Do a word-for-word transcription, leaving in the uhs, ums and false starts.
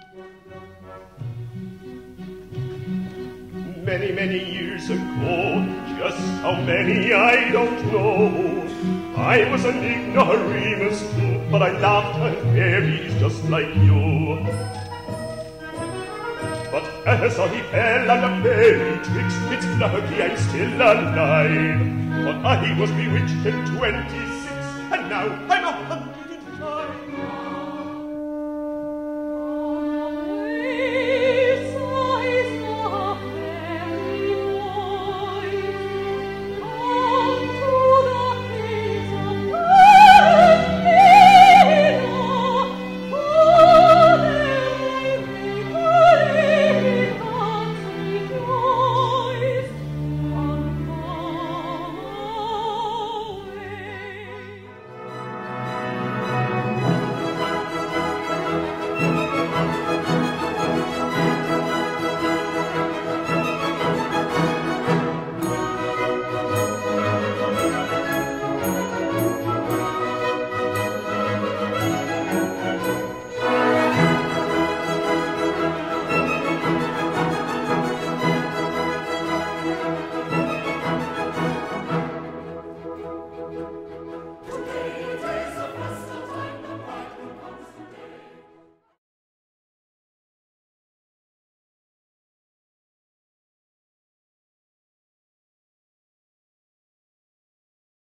Many, many years ago, just how many I don't know, I was an ignoramus too, but I laughed at fairies just like you. But as I fell on a fairy tricks, it's lucky I'm still alive. But I was bewitched at twenty-six, and now I